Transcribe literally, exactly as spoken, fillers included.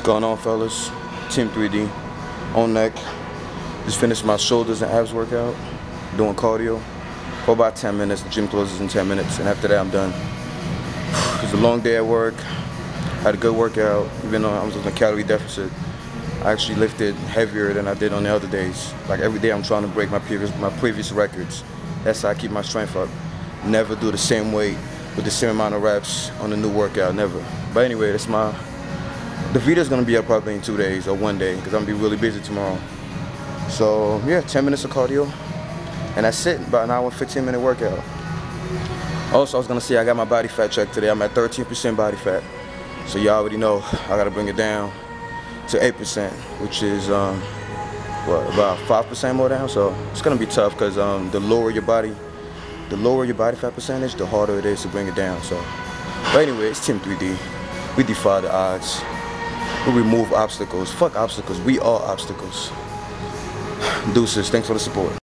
going on, fellas? Team three D on neck. Just finished my shoulders and abs workout, doing cardio for about ten minutes. The gym closes in ten minutes, and after that I'm done. It was a long day at work. I had a good workout, even though I was in a calorie deficit. I actually lifted heavier than I did on the other days. Like every day I'm trying to break my previous my previous records. That's how I keep my strength up. Never do the same weight with the same amount of reps on a new workout, never. But anyway, that's my, the video's gonna be up probably in two days or one day because I'm gonna be really busy tomorrow. So yeah, ten minutes of cardio, and that's it, about an hour and fifteen minute workout. Also, I was gonna say I got my body fat checked today. I'm at thirteen percent body fat. So you already know I gotta bring it down to eight percent, which is um, what, about five percent more down. So it's gonna be tough because um, the lower your body, the lower your body fat percentage, the harder it is to bring it down. So, but anyway, it's Team three D. We defy the odds. We remove obstacles. Fuck obstacles. We are obstacles. Deuces. Thanks for the support.